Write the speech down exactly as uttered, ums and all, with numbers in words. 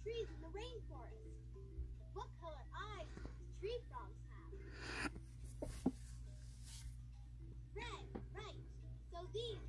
trees in the rainforest. What color eyes do tree frogs have? Red, right. So these